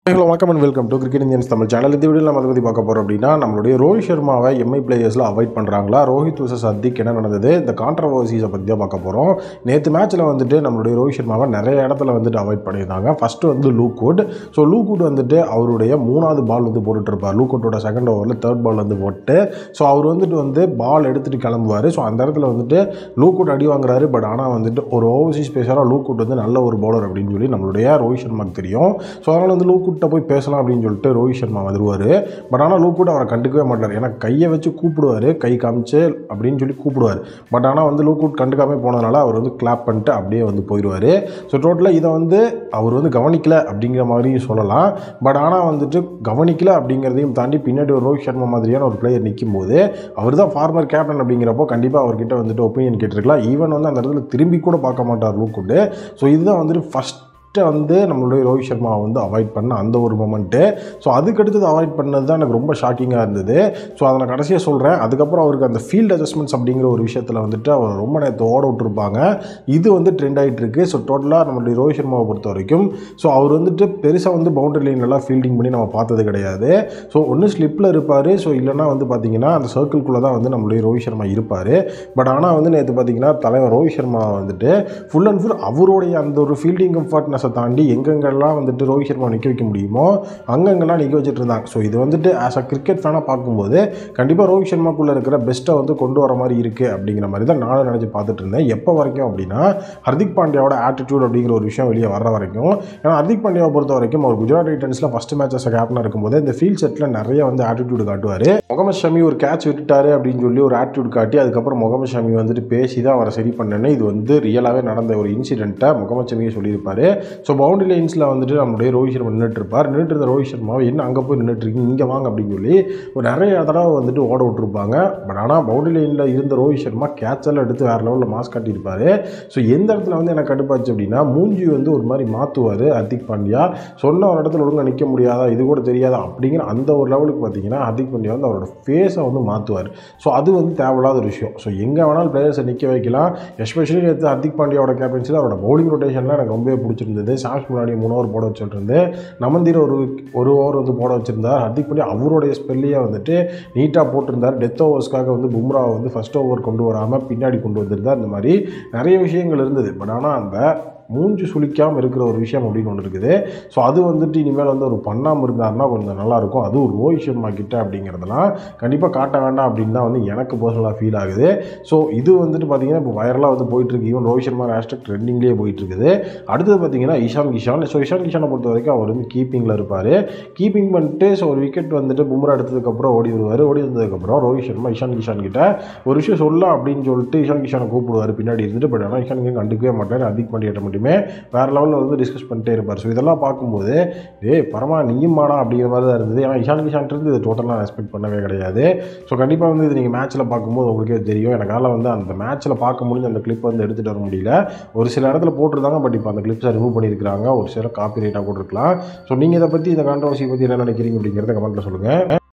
Hello, welcome and welcome to Cricket Indians Tamil channel. In this video, we will talk about Rohit Sharma MI players avoid பண்றாங்களா Rohit vs Hardik என்ன நடந்தது இந்த கான்ட்ரோவர்சிஸ் பத்தி தான் பார்க்க போறோம். நேத்து மேட்ச்ல வந்துட்டு நம்மளுடைய ரோஹித் சர்மாவை நிறைய இடத்துல வந்துட்டு அவாய்ட் பண்ணிருந்தாங்க. ஃபர்ஸ்ட் வந்து லூக்வுட். சோ லூக்வுட் வந்துட்டு அவருடைய மூணாவது பால் வந்து போட்டுட்டு இருப்பார். லூக்வுட்டோட செகண்ட் ஓவர்ல தேர்ட் பால் வந்து போட்டு சோ அவர் வந்துட்டு பால் எடுத்துட்டு கிளம்புவாரு. சோ அந்த இடத்துல வந்துட்டு லூக்வுட் அடி வாங்குறாரு. பட் ஆனா வந்துட்டு ஒரு ஓவர்சீஸ் பேசரா லூக்வுட் வந்து நல்ல ஒரு பவுலர் அப்படினு சொல்லி நம்மளுடைய ரோஹித் சர்மாக்கு தெரியும். சோ அதனால வந்து லூக்வுட் போய் பேசலாம் அப்படின்னு சொல்லிட்டு ரோஹித் சர்மா வந்துருவாரு. பட் ஆனால் லூக்வுட் அவரை கண்டுக்கவே மாட்டார். ஏன்னா கையை வச்சு கூப்பிடுவார், கை காமிச்சு அப்படின்னு சொல்லி கூப்பிடுவார். பட் ஆனால் வந்து லூக்வுட் கண்டுக்காம போனதுனால அவர் வந்து கிளாப் பண்ணிட்டு அப்படியே வந்து போயிடுவார். ஸோ டோட்டலாக இதை வந்து அவர் வந்து கவனிக்கல அப்படிங்கிற மாதிரியும் சொல்லலாம். பட் ஆனால் வந்துட்டு கவனிக்கல அப்படிங்கிறதையும் தாண்டி பின்னாடி ஒரு ரோஹித் சர்மா மாதிரியான ஒரு பிளேயர் நிற்கும் போது அவர் தான் ஃபார்மர் கேப்டன் அப்படிங்கிறப்போ கண்டிப்பாக அவர்கிட்ட வந்துட்டு ஒப்பீனியன் கேட்டிருக்கலாம். ஈவன் வந்து அந்த இடத்துல திரும்பி கூட பார்க்க மாட்டார் லூக்வுட். ஸோ இதுதான் வந்துட்டு ஃபர்ஸ்ட் வந்து நம்மளுடைய ரோஹித் சர்மா வந்து அவாய்ட் பண்ண அந்த ஒரு மொமெண்ட்டு. ஸோ அதுக்கடுத்தது அவாய்ட் பண்ணது தான் எனக்கு ரொம்ப ஷாக்கிங்காக இருந்தது. ஸோ அதை நான் கடைசியாக சொல்கிறேன். அதுக்கப்புறம் அவருக்கு அந்த ஃபீல்ட் அட்ஜஸ்ட்மெண்ட்ஸ் அப்படிங்கிற ஒரு விஷயத்தில் வந்துட்டு அவர் ரொம்ப நேரத்தை ஓட விட்டுருப்பாங்க. இது வந்து ட்ரெண்ட் ஆகிட்டு இருக்கு. ஸோ டோட்டலாக நம்மளுடைய ரோஹித் சர்மாவை பொறுத்த வரைக்கும் ஸோ அவர் வந்துட்டு பெருசாக வந்து பவுண்டரி லைன்லாம் ஃபீல்டிங் பண்ணி நம்ம பார்த்தது கிடையாது. ஸோ ஒன்று ஸ்லிப்பில் இருப்பார். ஸோ இல்லைனா வந்து பார்த்தீங்கன்னா அந்த சர்க்கிள்குள்ளே தான் வந்து நம்மளுடைய ரோஹித் சர்மா இருப்பார். பட் ஆனால் வந்து நேற்று பார்த்தீங்கன்னா தலைவர் ரோஹித் சர்மா வந்துட்டு ஃபுல் அண்ட் ஃபுல் அவருடைய அந்த ஒரு ஃபீல்டிங் கம்ஃபர்ட்னஸ் தாண்டி எங்கெங்கெல்லாம் வந்துட்டு ரோஹித் சர்மா நிற்க வைக்க முடியுமோ அங்கெங்கெல்லாம் நிற்க வச்சுட்டு இருந்தாங்க. ஸோ இது வந்துட்டு ஆஸ் அ கிரிக்கெட் ஃபேனாக பார்க்கும்போது கண்டிப்பாக ரோஹித் சர்மாக்குள்ளே இருக்கிற பெஸ்ட்டை வந்து கொண்டு வர மாதிரி இருக்குது அப்படிங்கிற மாதிரி தான் நானும் நினச்சி பார்த்துட்டு இருந்தேன். எப்போ வரைக்கும் அப்படின்னா ஹர்திக் பாண்டியாவோட ஆட்டிடியூட் அப்படிங்கிற ஒரு விஷயம் வெளியே வர வரைக்கும். ஏன்னா ஹர்திக் பாண்டியாவை பொறுத்த வரைக்கும் அவர் குஜராத் டைட்டன்ஸில் ஃபஸ்ட் மேட்சஸ் கேப்டனாக இருக்கும்போது இந்த ஃபீல்ட் செட்டில் நிறைய வந்து ஆட்டிடியூட் காட்டுவார். முகமது ஷமி ஒரு கேட்ச் விட்டுட்டாரு அப்படின்னு சொல்லி ஒரு ஆட்டிடியூட் காட்டி அதுக்கப்புறம் முகமது ஷமி வந்துட்டு பேசி தான் அவரை சரி பண்ணேன்னு இது வந்து ரியலாகவே நடந்த ஒரு இன்சிடென்ட்டை முகமது ஷமியை சொல்லியிருப்பார். ஸோ பவுண்டரி லைன்ஸில் வந்துட்டு நம்மளுடைய ரோஹித் சர்மா நின்றுட்டு இருப்பார். நின்றுட்டு இருந்த ரோஹித் சர்மாவை என்ன அங்கே போய் நின்றுட்டு இருக்கீங்க, இங்கே வாங்க அப்படின்னு சொல்லி ஒரு நிறைய தடவை வந்துட்டு ஓட விட்டுருப்பாங்க. பட் ஆனால் பவுண்டரி லைனில் இருந்த ரோஹித் சர்மா கேட்செல்லாம் எடுத்து வேறு லெவலில் மாஸ் காட்டியிருப்பார். ஸோ எந்த இடத்துல வந்து எனக்கு கடுப்பாச்சு அப்படின்னா மூஞ்சி வந்து ஒரு மாதிரி மாற்றுவார் ஹர்திக் பாண்டியா. சொன்ன ஒரு இடத்துல ஒழுங்காக நிற்க முடியாதா, இது கூட தெரியாதா அப்படிங்கிற அந்த ஒரு லெவலுக்கு பார்த்தீங்கன்னா ஹர்திக் பாண்டியா வந்து அவரோட ஃபேஸை வந்து மாற்றுவார். ஸோ அது வந்து தேவையில்லாத ஒரு விஷயம். ஸோ எங்கே வேணாலும் பிளேயர்ஸை நிற்க வைக்கலாம். எஸ்பெஷலி நேற்று ஹர்திக் பாண்டியாவோட கேப்டன்சியில் அவரோட பவுலிங் ரொட்டேஷன்லாம் எனக்கு ரொம்பவே பிடிச்சிருந்தது. சாம்ஸ் முன்னாடி 3 ஓவர் போட வச்சுட்டு இருந்து நமந்தீர் ஒரு ஓவர் வந்து போட வச்சிருந்தார். ஹர்திக் பாண்டியா அவருடைய ஸ்பெல்லையே வந்துட்டு நீட்டாக போட்டிருந்தார். டெத் ஓவர்ஸ்க்காக வந்து பும்ராவை வந்து ஃபர்ஸ்ட் ஓவர் கொண்டு வராமல் பின்னாடி கொண்டு வந்திருந்தார். இந்த மாதிரி நிறைய விஷயங்கள் இருந்தது. பட் ஆனால் அந்த மூஞ்சி சுளிக்காமல் இருக்கிற ஒரு விஷயம் அப்படின்னு ஒன்று இருக்குது. ஸோ அது வந்துட்டு இனிமேல் வந்து ஒரு பண்ணாமல் இருந்தாருன்னா கொஞ்சம் நல்லாயிருக்கும். அதுவும் ரோஹித் சர்மா கிட்ட அப்படிங்கிறதெல்லாம் கண்டிப்பாக காட்ட வேண்டாம் அப்படின்னு தான் வந்து எனக்கு பர்சனலாக ஃபீல் ஆகுது. ஸோ இது வந்துட்டு பார்த்தீங்கன்னா இப்போ வைரலாக வந்து போயிட்டுருக்கு. ஈவன் ரோஹித் சர்மா ஹேஷ்டாக் ட்ரெண்டிங்லேயே போயிட்டுருக்குது. அடுத்தது பார்த்தீங்கன்னா கிஷான். ஸோ கிஷானை பொறுத்த வரைக்கும் அவர் வந்து கீப்பிங்கில் இருப்பார். கீப்பிங் பண்ணிட்டு ஸோ ஒரு விக்கெட் வந்துட்டு பும்ரா எடுத்ததுக்கப்புறம் ஓடி வருவார். ஓடி வந்ததுக்கப்புறம் ரோஹித் சர்மா கிஷான் கிட்ட ஒரு விஷயம் சொல்லலாம் அப்படின்னு சொல்லிட்டு கிஷானை கூப்பிடுவார் பின்னாடி இருந்துட்டு. பட் ஆனால் கிஷான் கண்டுக்கவே மாட்டார். ஹர்திக் பாண்டியா மட்டுமே வேறு லெவலில் வந்து டிஸ்கஸ் பண்ணிட்டே இருப்பார். ஸோ இதெல்லாம் பார்க்கும்போது பரமா நீயும் மாடா அப்படிங்கிற மாதிரி தான் இருந்தது. ஏன்னா கிஷான் இருந்து இது டோட்டலாக ரெஸ்பெக்ட் பண்ணவே கிடையாது. ஸோ கண்டிப்பாக வந்து இது நீங்கள் மேட்ச்சில் பார்க்கும்போது உங்களுக்கே தெரியும். எனக்கால வந்து அந்த மேட்ச்சில் பார்க்க முடிஞ்ச அந்த கிளிப் வந்து எடுத்துகிட்டு வர முடியல. ஒரு சில இடத்துல போட்டிருந்தாங்க. பட் இப்போ அந்த கிளிப்ஸை ரிமூவ் பண்ணியிருக்கிறாங்க. ஒரு சில காப்பி ரைட்டாக போட்டிருக்கலாம். ஸோ நீங்கள் இதை பற்றி இந்த கான்ட்ரோவர்சி பற்றி என்ன நினைக்கிறீங்க அப்படிங்கிறத கமெண்ட்டில் சொல்லுங்கள்.